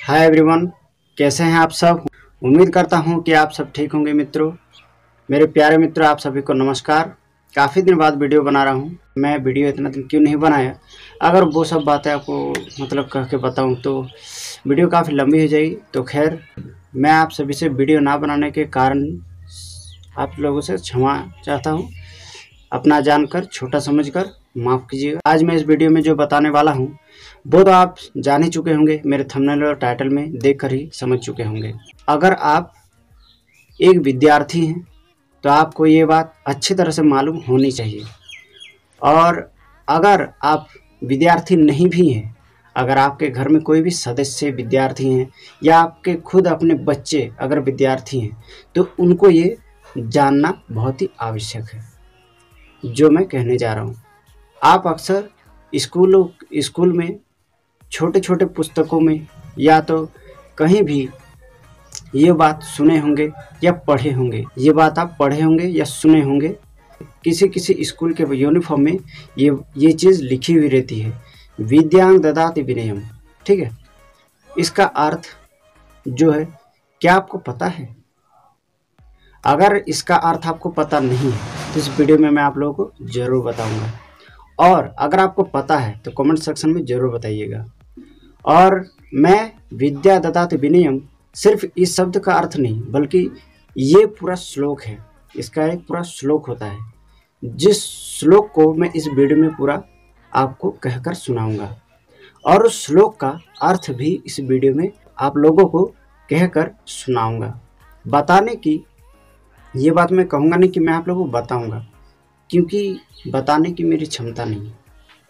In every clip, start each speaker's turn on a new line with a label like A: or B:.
A: Hi everyone, कैसे हैं आप सब। उम्मीद करता हूं कि आप सब ठीक होंगे। मित्रों, मेरे प्यारे मित्रों, आप सभी को नमस्कार। काफ़ी दिन बाद वीडियो बना रहा हूं। मैं वीडियो इतना दिन क्यों नहीं बनाया, अगर वो सब बातें आपको कह के बताऊं तो वीडियो काफ़ी लंबी हो जाएगी। तो खैर, मैं आप सभी से वीडियो ना बनाने के कारण आप लोगों से क्षमा चाहता हूँ। अपना जानकर, छोटा समझकर माफ़ कीजिएगा। आज मैं इस वीडियो में जो बताने वाला हूँ वो तो आप जान ही चुके होंगे, मेरे थंबनेल और टाइटल में देखकर ही समझ चुके होंगे। अगर आप एक विद्यार्थी हैं तो आपको ये बात अच्छी तरह से मालूम होनी चाहिए। और अगर आप विद्यार्थी नहीं भी हैं, अगर आपके घर में कोई भी सदस्य विद्यार्थी हैं या आपके खुद अपने बच्चे अगर विद्यार्थी हैं तो उनको ये जानना बहुत ही आवश्यक है जो मैं कहने जा रहा हूँ। आप अक्सर स्कूल में छोटे छोटे पुस्तकों में या तो कहीं भी ये बात सुने होंगे या पढ़े होंगे। ये बात आप पढ़े होंगे या सुने होंगे। किसी स्कूल के यूनिफॉर्म में ये चीज़ लिखी हुई रहती है, विद्यांग ददाति विनयम। ठीक है, इसका अर्थ जो है, क्या आपको पता है? अगर इसका अर्थ आपको पता नहीं है तो इस वीडियो में मैं आप लोगों को ज़रूर बताऊंगा। और अगर आपको पता है तो कमेंट सेक्शन में ज़रूर बताइएगा। और मैं विद्या ददाति विनयम सिर्फ इस शब्द का अर्थ नहीं, बल्कि ये पूरा श्लोक है। इसका एक पूरा श्लोक होता है, जिस श्लोक को मैं इस वीडियो में पूरा आपको कहकर सुनाऊंगा। और उस श्लोक का अर्थ भी इस वीडियो में आप लोगों को कहकर सुनाऊंगा। बताने की ये बात मैं कहूँगा नहीं कि मैं आप लोगों को बताऊंगा, क्योंकि बताने की मेरी क्षमता नहीं है।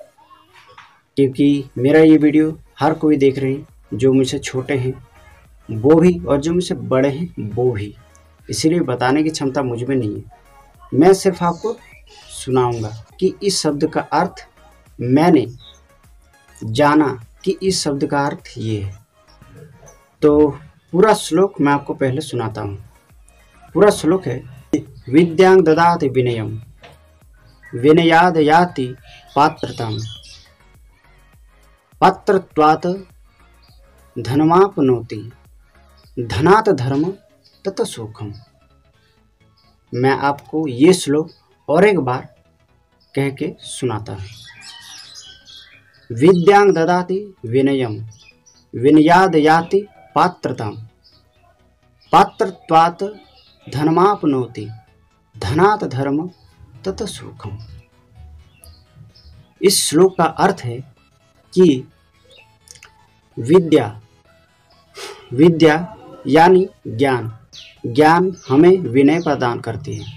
A: क्योंकि मेरा ये वीडियो हर कोई देख रहे हैं, जो मुझसे छोटे हैं वो भी और जो मुझसे बड़े हैं वो भी। इसीलिए बताने की क्षमता मुझ में नहीं है। मैं सिर्फ आपको सुनाऊंगा कि इस शब्द का अर्थ मैंने जाना कि इस शब्द का अर्थ ये है। तो पूरा श्लोक मैं आपको पहले सुनाता हूँ। पूरा श्लोक है, विद्यांग ददाति विनयम विनयाद याति पात्रताम पात्रत्वात् धनमाप्नोति धनात् धर्म तत सुखम। मैं आपको ये श्लोक और एक बार कह के सुनाता हूँ। विद्यांग ददाति विनयम विनयाद याति पात्रताम पात्रत्वात् धनमाप्नोति धनात् धर्म तत सुखम। इस श्लोक का अर्थ है कि विद्या यानी ज्ञान हमें विनय प्रदान करती है,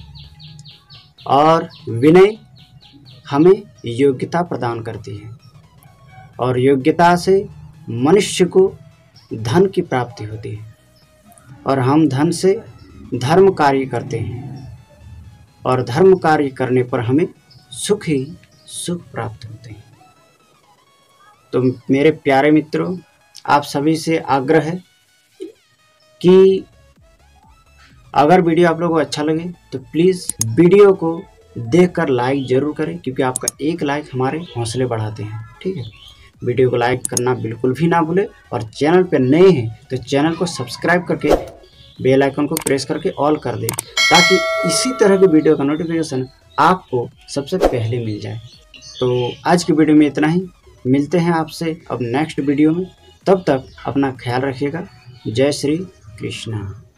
A: और विनय हमें योग्यता प्रदान करती है, और योग्यता से मनुष्य को धन की प्राप्ति होती है, और हम धन से धर्म कार्य करते हैं, और धर्म कार्य करने पर हमें सुख ही सुख प्राप्त होते हैं। तो मेरे प्यारे मित्रों, आप सभी से आग्रह है कि अगर वीडियो आप लोगों को अच्छा लगे तो प्लीज़ वीडियो को देखकर लाइक ज़रूर करें, क्योंकि आपका एक लाइक हमारे हौसले बढ़ाते हैं। ठीक है, वीडियो को लाइक करना बिल्कुल भी ना भूलें, और चैनल पर नए हैं तो चैनल को सब्सक्राइब करके बेल आइकन को प्रेस करके ऑल कर दें, ताकि इसी तरह के वीडियो का नोटिफिकेशन आपको सबसे पहले मिल जाए। तो आज की वीडियो में इतना ही। मिलते हैं आपसे अब नेक्स्ट वीडियो में। तब तक अपना ख्याल रखिएगा। जय श्री कृष्णा।